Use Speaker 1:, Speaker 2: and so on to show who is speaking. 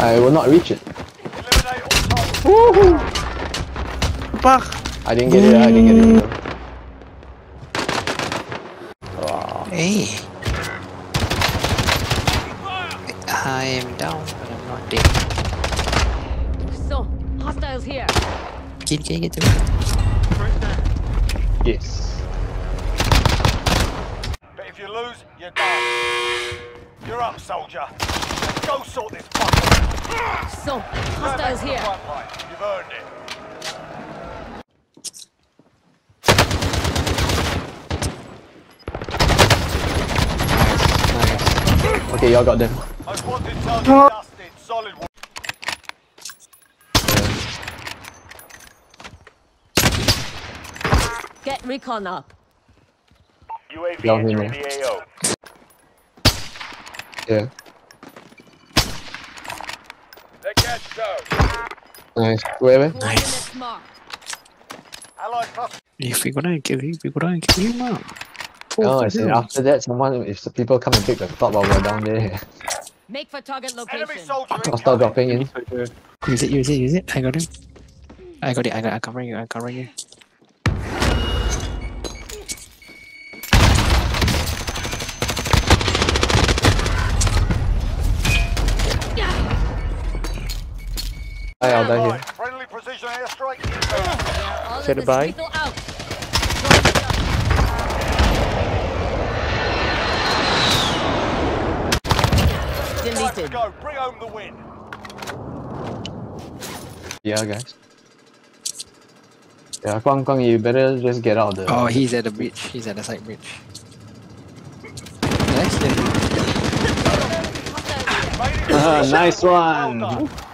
Speaker 1: I will not reach it.
Speaker 2: Woohoo! Fuck!
Speaker 1: I didn't get it, I didn't get it. Wow.
Speaker 3: Hey! I am down, but I'm not dead.
Speaker 4: So, hostiles here.
Speaker 3: Can you get to me?
Speaker 1: Yes.
Speaker 5: But if you lose, you're done. You're up, soldier. Go sort this fucker.
Speaker 4: So, hostiles here.
Speaker 5: You've earned it.
Speaker 1: Nice. Okay, y'all got them.
Speaker 5: Most wanted target dusted. Solid work.
Speaker 4: Get recon up.
Speaker 5: UAV
Speaker 1: Down here,
Speaker 5: entering
Speaker 1: man.
Speaker 5: the AO.
Speaker 1: Yeah.
Speaker 5: Let gas go.
Speaker 1: Nice. Where?
Speaker 4: Coordinates marked.
Speaker 5: Allied cluster.
Speaker 3: If we're gonna kill him, man.
Speaker 1: Oh, I see. After that, if the people come and pick the top while we're down there,
Speaker 4: Make for target
Speaker 5: Enemy
Speaker 4: location.
Speaker 5: soldier
Speaker 1: I'll start dropping in.
Speaker 3: Use it. I got him. I cover you.
Speaker 1: I'll die here.
Speaker 5: Friendly precision airstrike.
Speaker 4: All
Speaker 2: Say
Speaker 4: of this
Speaker 2: goodbye.
Speaker 4: lethal out.
Speaker 5: Let's
Speaker 4: Deleted.
Speaker 5: go. Bring home the win.
Speaker 1: Yeah, guys. Yeah, Kwang, you better just get out of the...
Speaker 3: Oh, he's at the bridge. He's at the side bridge. Nice.
Speaker 1: Nice one!
Speaker 5: Well done.